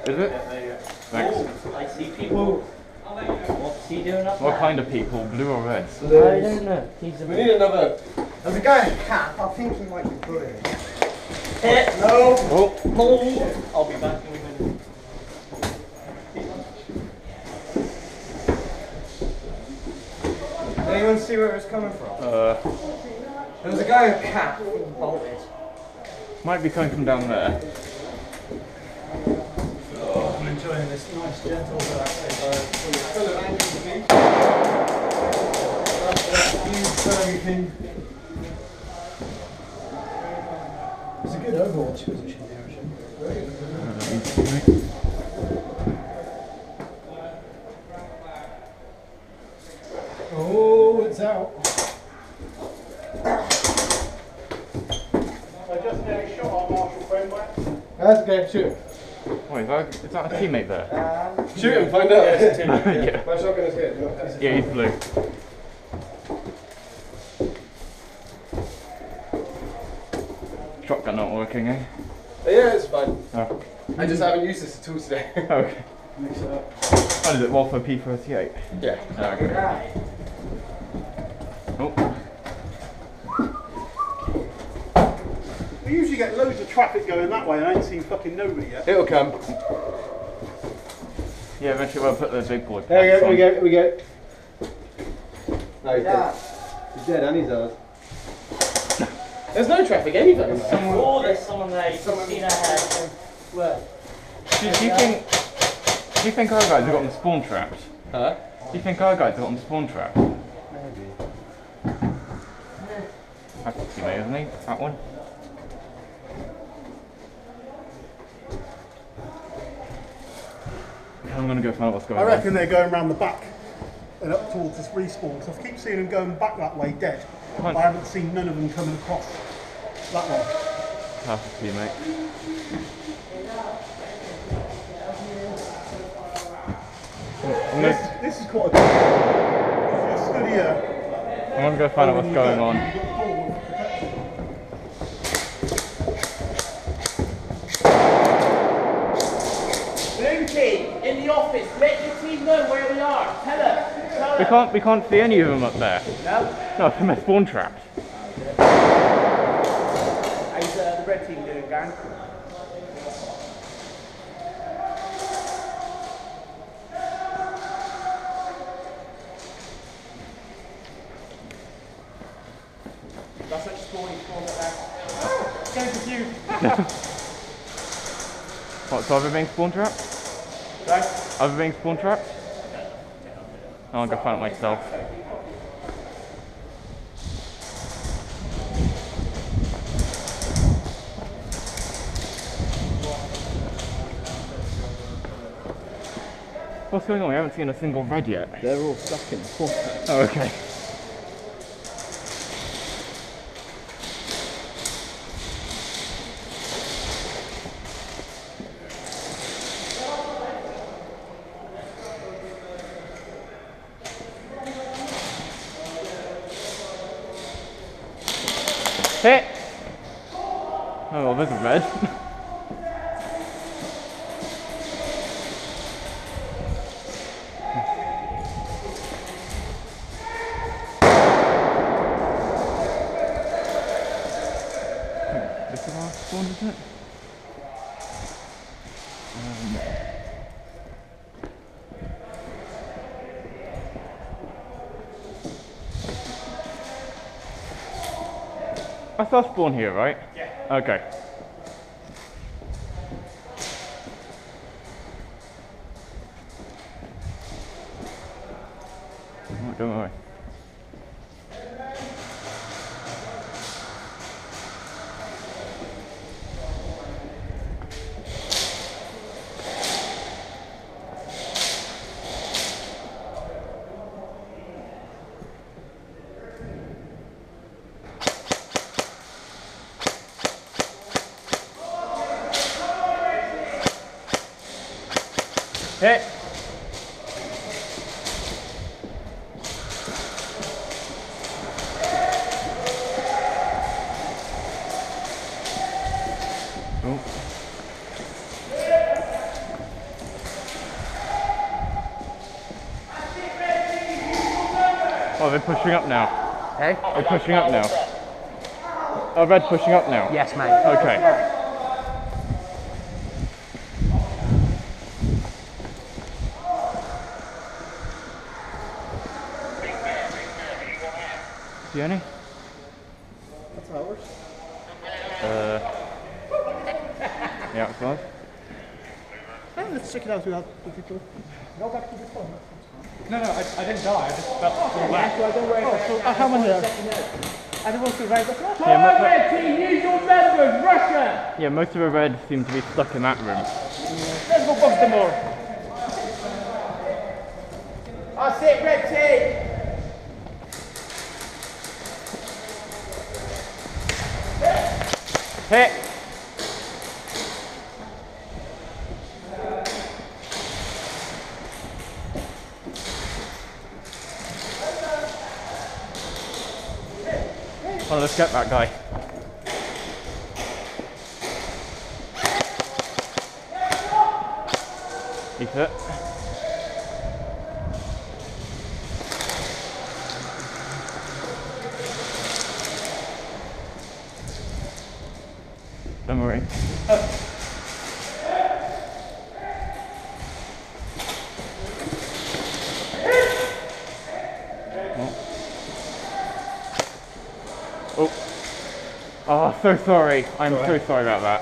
Is it? Yeah, there you go. Thanks. Oh, I see people. What's he doing up there? What kind of people? Blue or red? I don't know. We need another. There's a guy in a cap. I think he might be bullying. Hit! No! Oh! No! I'll be back in a minute. Did anyone see where it was coming from? There was a guy in a cap. He bolted. Might be coming from down there. I'm enjoying this nice gentle It's a good Overwatch position there, actually. Oh, it's out. I just nearly shot our Marshall friend back. That's good, shoot. Wait, is that a teammate there? Shoot him, find out. Yeah. My shotgun is hit. Yeah, he's blue. Shotgun not working, eh? Yeah, it's fine. Oh. I just haven't used this at all today. Okay. Mix it up. How does it roll for P38? Yeah. Oh, okay. Oh. We usually get loads of traffic going that way and I ain't seen fucking nobody yet. It'll come. Yeah, eventually we'll put the big boy. There we go, we go. No, he's Yeah. dead. He's dead and he's ours. There's no traffic anywhere. Oh, there's someone there. You can see their head. Where? Do you think our guys have gotten spawn trapped? Huh? Do you think our guys have gotten spawn trapped? Maybe. That's a teammate, isn't he? That one? I'm gonna go find out what's going I on. reckon they're going around the back and up towards this respawn because I keep seeing them going back that way dead. Fine. I haven't seen none of them coming across that way. Half a teammate. This is quite a If you're stood here. I'm gonna go find out what's going on. You've got a door with protection. Lucy, in the office, let your team know where we are. Tell her. We can't see any of them up there. No? No, they're spawn trapped. How's the red team doing, gang? That's such spawny spawn up there. Going confused. What, so are they being spawn trapped? Right? Are they being spawn trapped? I'll go find it myself. What's going on? We haven't seen a single red yet. They're all stuck in the corner. Oh, okay. Hit! Oh, well, there's a red. This is our spawn, isn't it? I saw spawn here, right? Yeah. Okay. Oh, don't worry. Hit! Oh. Oh, they're pushing up now. Hey? They're pushing up now. Oh, red pushing up now. Yes, mate. Okay. See any? That's ours. The outside. Let's check it out without the people. Go back to the phone. No, I didn't die. I just fell back. How many there? I don't want to ride the Yeah, Come on, red team, use your members, Russia! Yeah, most of the red seem to be stuck in that room. Let's go box them all. That's it, red team! Hit! Oh, let's get that guy. He's hit. Don't worry. Oh. Oh, so sorry. I'm so sorry about that.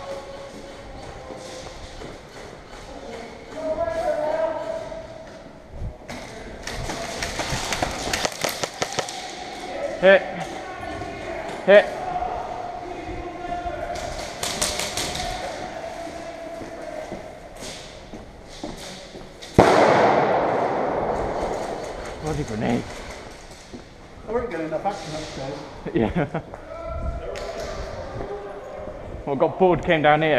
Hit. Hit. Bloody grenade. I weren't getting enough action upstairs. Yeah. Well, got bored, came down here.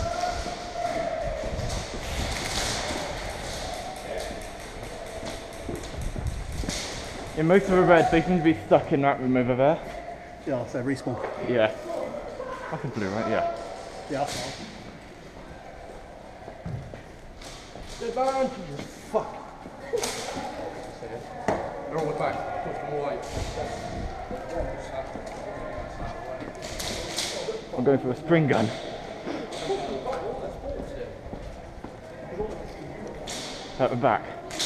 Yeah, most of the reds, they seem to be stuck in that room over there. Yeah, I'll say respawn. Yeah. That's a blue, right? Yeah. Yeah, that's fine. Advantages. Fuck. They're all back. Push them away. I'm going for a spring gun. At the back.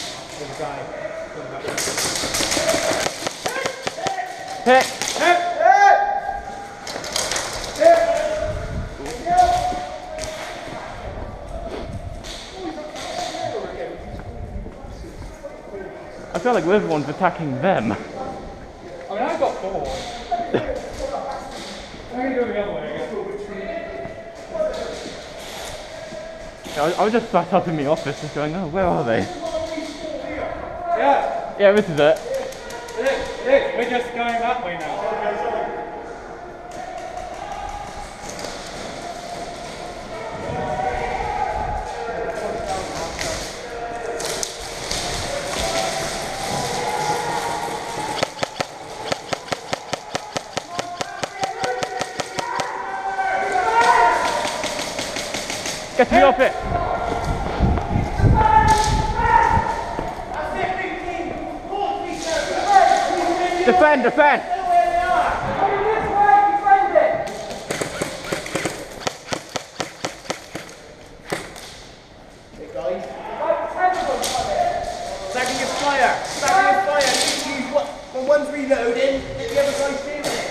Hit! I feel like everyone's attacking them. I mean, I got bored. I'm going to go the other way again. I was just sat up in the office just going, oh, where are they? Yeah, Yeah, this is it. we're just going that way now. Get me off it! Defend, defend! Stacking your fire! Stacking your fire! Use what? When one's reloading, get the other guy shooting it.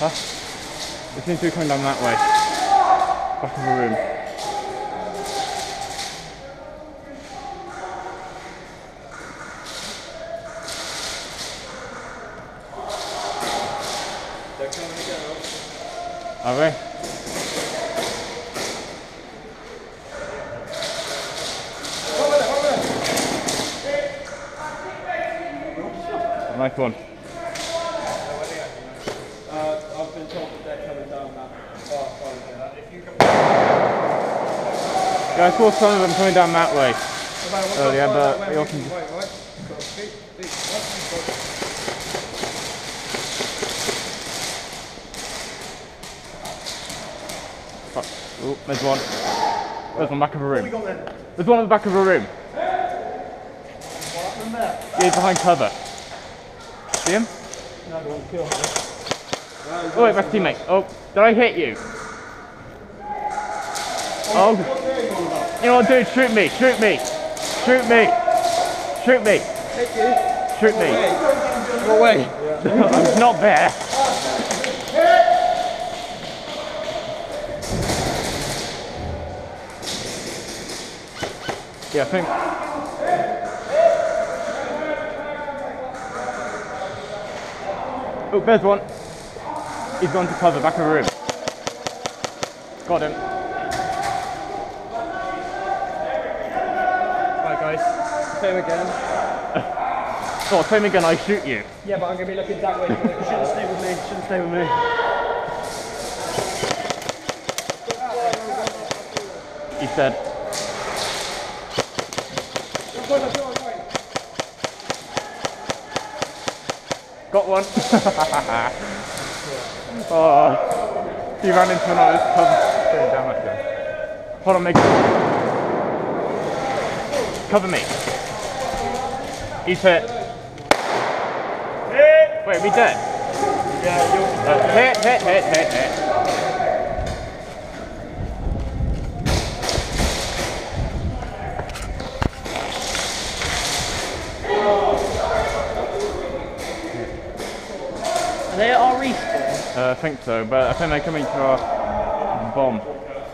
Huh? It seems to be coming down that way. Back of the room. They're coming again. Are they? Nice one. I've been told that they're coming down that. If you can... Yeah, I saw some of them coming down that way earlier, but we all can... Oh, there's one. There's one back of a room. There's one at the back of a room. Yeah, he's behind cover. See him? No, I don't kill him. Oh wait, that's teammate. Oh, did I hit you? Oh. You know what, dude? Shoot me! Shoot me! Shoot me! Shoot me! Shoot me! Go away. I'm not there. Yeah, I think. Oh, there's one. He's gone to cover, back of the room. Got him. Right, guys. Same again. Oh, same again, I shoot you. Yeah, but I'm going to be looking that way. You shouldn't stay with me. Shouldn't stay with me. He's dead. Got one. Oh, he ran into another cover. Damn it, guy. Hold on, make cover me. He's hit. Wait, are we dead? Yeah, Hit. Are they at our respawn? I think so, but I think they're coming to our bomb.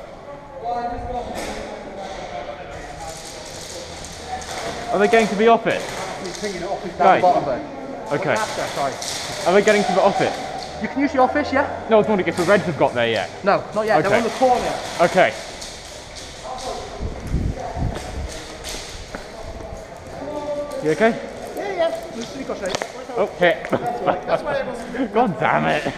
Are they getting to the office? He's pinging it off his Guys. down bottom then. Okay. Sorry. Are they getting to the office? You can use the office, yeah? No, I was wondering if the Reds have got there yet. No, not yet. Okay. They're on the corner. Okay. You okay? Yeah. Let's see, gosh, Oh, hit. that's why everyone's... God damn it.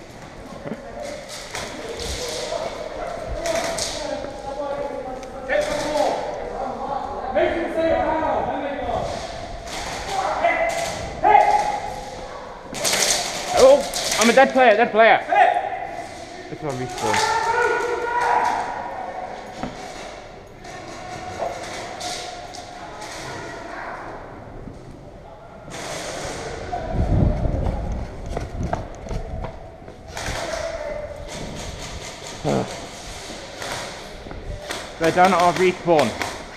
Oh, I'm a dead player. This one respawn. They're down at our respawn.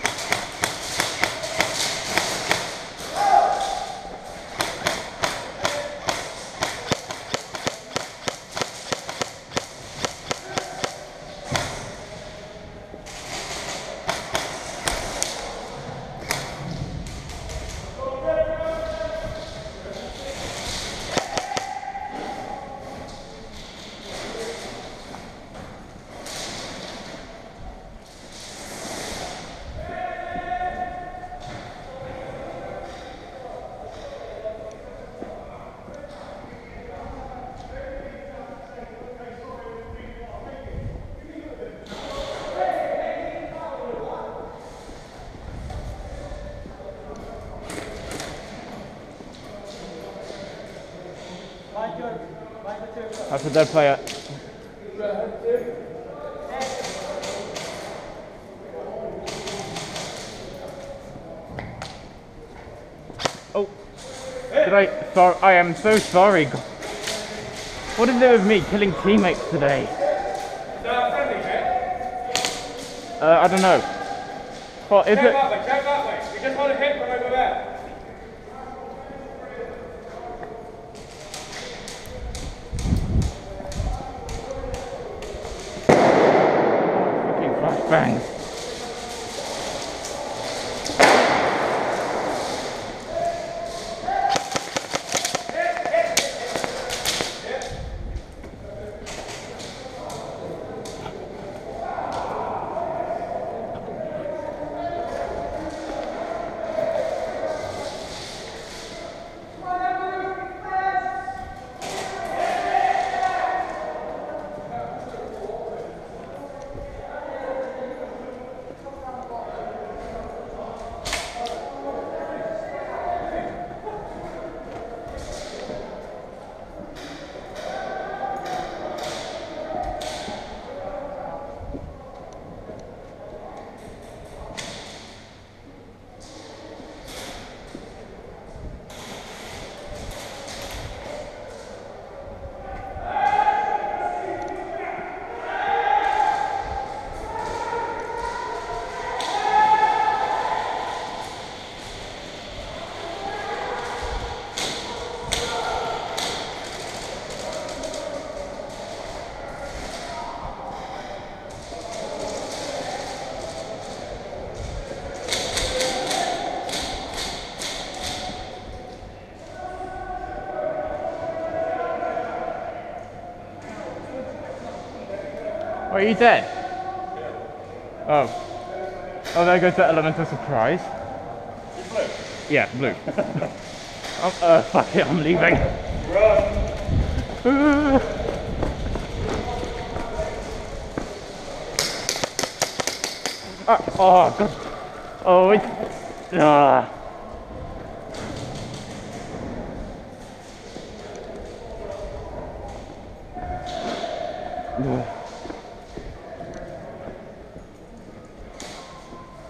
That's a dead player. Oh, I am so sorry. What is it with me killing teammates today? I don't know. What is it? Check that way. We just want to hit from over there. bangs. Are you dead? Oh. Oh, there goes the element of surprise. Blue. Yeah, blue. Fuck it, I'm leaving. Oh, God. Oh, it's...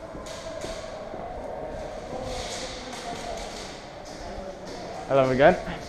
Hello again.